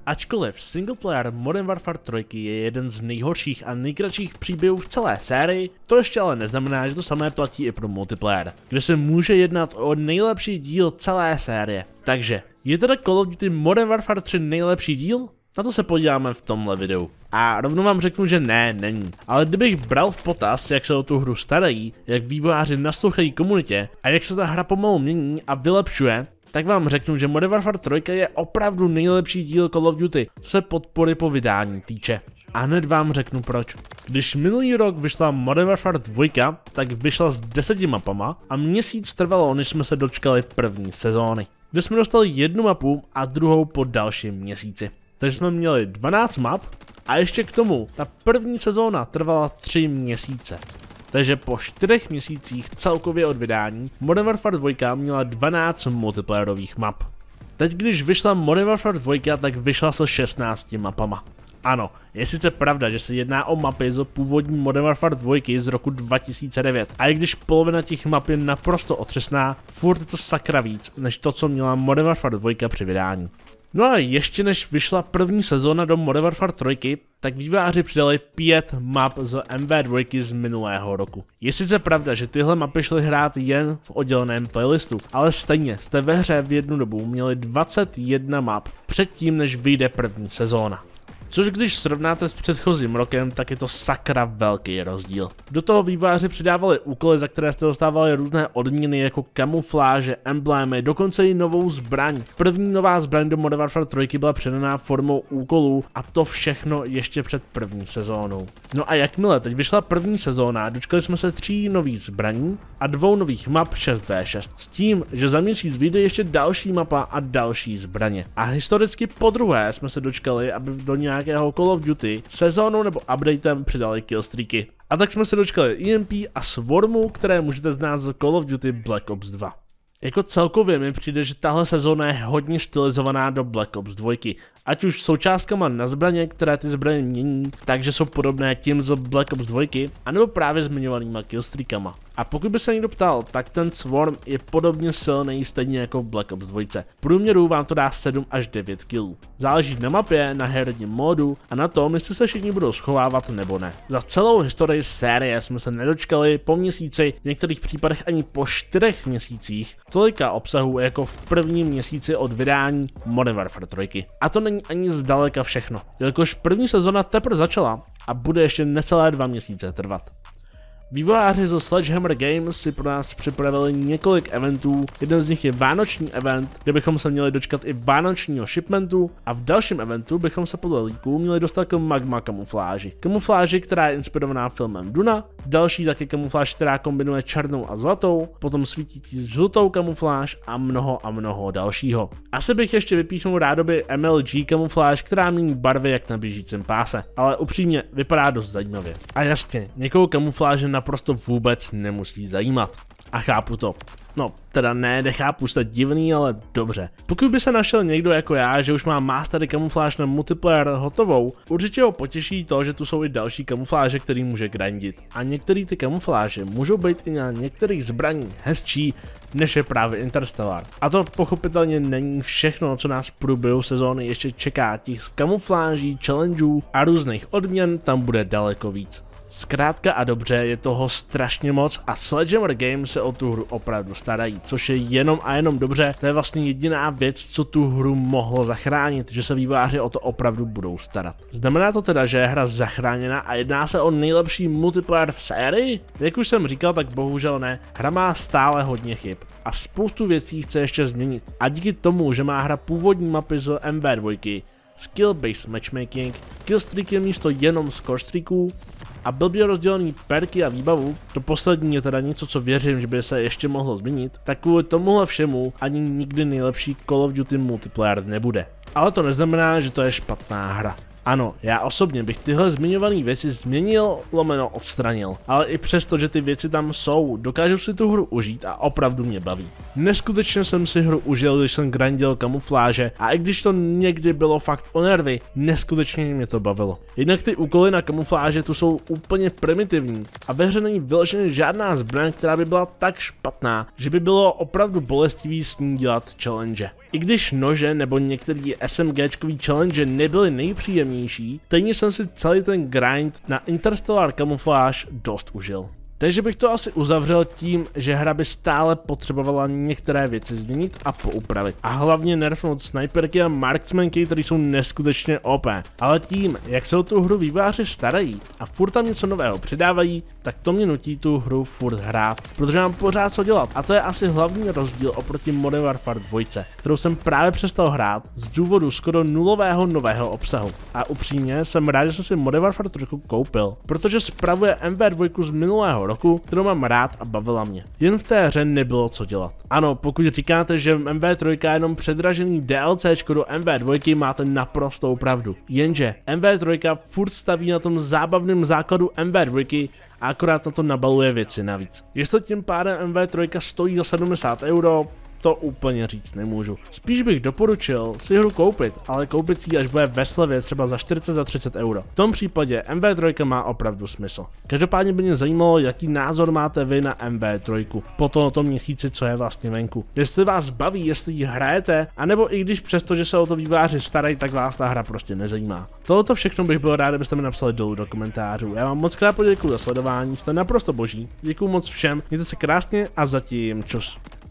Ačkoliv singleplayer Modern Warfare 3 je jeden z nejhorších a nejkratších příběhů v celé sérii, to ještě ale neznamená, že to samé platí i pro multiplayer, kde se může jednat o nejlepší díl celé série. Takže, je teda Call of Duty Modern Warfare 3 nejlepší díl? Na to se podíváme v tomhle videu. A rovnou vám řeknu, že ne, není. Ale kdybych bral v potaz, jak se o tu hru starají, jak vývojáři naslouchají komunitě a jak se ta hra pomalu mění a vylepšuje, tak vám řeknu, že Modern Warfare 3 je opravdu nejlepší díl Call of Duty, co se podpory po vydání týče. A hned vám řeknu proč. Když minulý rok vyšla Modern Warfare 2, tak vyšla s 10 mapama a měsíc trvalo, než jsme se dočkali první sezóny, kde jsme dostali jednu mapu a druhou po dalším měsíci. Takže jsme měli 12 map a ještě k tomu ta první sezóna trvala 3 měsíce. Takže po 4 měsících celkově od vydání Modern Warfare 2 měla 12 multiplayerových map. Teď když vyšla Modern Warfare 2, tak vyšla se 16 mapama. Ano, je sice pravda, že se jedná o mapy z původní Modern Warfare 2 z roku 2009. A i když polovina těch map je naprosto otřesná, furt je to sakra víc, než to, co měla Modern Warfare 2 při vydání. No a ještě než vyšla první sezóna do Modern Warfare 3, tak vývojáři přidali 5 map z MV2 z minulého roku. Je sice pravda, že tyhle mapy šly hrát jen v odděleném playlistu, ale stejně jste ve hře v jednu dobu měli 21 map předtím, než vyjde první sezóna. Což když srovnáte s předchozím rokem, tak je to sakra velký rozdíl. Do toho vývojáři přidávali úkoly, za které jste dostávali různé odměny jako kamufláže, emblémy, dokonce i novou zbraň. První nová zbraň do Modern Warfare 3 byla předaná formou úkolů a to všechno ještě před první sezónou. No a jakmile teď vyšla první sezóna, dočkali jsme se 3 nových zbraní a 2 nových map 6v6. S tím, že za měsíc vyjde ještě další mapa a další zbraně. A historicky podruhé jsme se dočkali, aby do nějakého Call of Duty sezónou nebo updatem přidali killstreaky. A tak jsme se dočkali EMP a Swarmu, které můžete znát z Call of Duty Black Ops 2. Jako celkově mi přijde, že tahle sezóna je hodně stylizovaná do Black Ops 2, ať už součástkama na zbraně, které ty zbraně mění, takže jsou podobné tím z Black Ops 2, anebo právě zmiňovanýma killstreakama. A pokud by se někdo ptal, tak ten Swarm je podobně silný stejně jako v Black Ops 2. V průměru vám to dá 7 až 9 killů. Záleží na mapě, na herním módu a na tom, jestli se všichni budou schovávat nebo ne. Za celou historii série jsme se nedočkali po měsíci, v některých případech ani po 4 měsících, tolika obsahu jako v prvním měsíci od vydání Modern Warfare 3. A to není ani zdaleka všechno, jelikož první sezona teprve začala a bude ještě necelé 2 měsíce trvat. Vývojáři ze Sledgehammer Games si pro nás připravili několik eventů, jeden z nich je vánoční event, kde bychom se měli dočkat i vánočního shipmentu a v dalším eventu bychom se podle líků měli dostat k magma kamufláži. Kamufláži, která je inspirovaná filmem Duna, další taky kamufláž, která kombinuje černou a zlatou, potom svítící žlutou kamufláž a mnoho dalšího. Asi bych ještě vypíchnul rádoby MLG kamufláž, která mění barvy jak na běžícím páse, ale upřímně vypadá dost zajímavě. A jasně, někoho kamufláže naprosto vůbec nemusí zajímat. A chápu to. No, teda ne, nechápu, jste divný, ale dobře. Pokud by se našel někdo jako já, že už má mastery kamufláž na multiplayer hotovou, určitě ho potěší to, že tu jsou i další kamufláže, který může grindit. A některé ty kamufláže můžou být i na některých zbraních hezčí, než je právě Interstellar. A to pochopitelně není všechno, co nás v průběhu sezóny ještě čeká. Těch kamufláží, challengeů a různých odměn tam bude daleko víc. Zkrátka a dobře, je toho strašně moc a Sledgehammer Games se o tu hru opravdu starají, což je jenom a jenom dobře, to je vlastně jediná věc, co tu hru mohlo zachránit, že se vývojáři o to opravdu budou starat. Znamená to teda, že je hra zachráněna a jedná se o nejlepší multiplayer v sérii? Jak už jsem říkal, tak bohužel ne, hra má stále hodně chyb a spoustu věcí chce ještě změnit a díky tomu, že má hra původní mapy z MV2, skill-based matchmaking, killstreaky místo jenom scorestreaků, a blbě rozdělený perky a výbavu, to poslední je teda něco, co věřím, že by se ještě mohlo změnit, tak kvůli tomuhle všemu ani nikdy nejlepší Call of Duty multiplayer nebude. Ale to neznamená, že to je špatná hra. Ano, já osobně bych tyhle zmiňované věci změnil, lomeno odstranil, ale i přesto, že ty věci tam jsou, dokážu si tu hru užít a opravdu mě baví. Neskutečně jsem si hru užil, když jsem grindil kamufláže a i když to někdy bylo fakt o nervy, neskutečně mě to bavilo. Jednak ty úkoly na kamufláže tu jsou úplně primitivní a ve hře není vyloženě žádná zbraň, která by byla tak špatná, že by bylo opravdu bolestivý s ní dělat challenge. I když nože nebo některý SMGčkový challenge nebyly nejpříjemnější, stejně jsem si celý ten grind na Interstellar Camouflage dost užil. Takže bych to asi uzavřel tím, že hra by stále potřebovala některé věci změnit a poupravit. A hlavně nerfnout sniperky a marksmanky, které jsou neskutečně OP. Ale tím, jak se o tu hru vývojáři starají a furt tam něco nového přidávají, tak to mě nutí tu hru furt hrát, protože mám pořád co dělat. A to je asi hlavní rozdíl oproti Modern Warfare 2, kterou jsem právě přestal hrát z důvodu skoro nulového nového obsahu. A upřímně jsem rád, že jsem si Modern Warfare 3 koupil, protože spravuje MV2 z minulého roku, kterou mám rád a bavila mě. Jen v té hře nebylo co dělat. Ano, pokud říkáte, že MV3 je jenom předražený DLCčko do MV2, máte naprostou pravdu. Jenže MV3 furt staví na tom zábavném základu MV2 a akorát na to nabaluje věci navíc. Jestli tím pádem MV3 stojí za 70 €, to úplně říct nemůžu. Spíš bych doporučil si hru koupit, ale koupit si ji až bude ve slevě třeba za 40 za 30 €. V tom případě MV3 má opravdu smysl. Každopádně by mě zajímalo, jaký názor máte vy na MV3 po tomto měsíci, co je vlastně venku. Jestli vás baví, jestli ji hrajete, anebo i když přesto, že se o to vývojáři starají, tak vás ta hra prostě nezajímá. Tohoto všechno bych byl rád, abyste mi napsali dolů do komentářů. Já vám moc krát poděkuju za sledování, jste naprosto boží. Děkuju moc všem, mějte se krásně a zatím čus.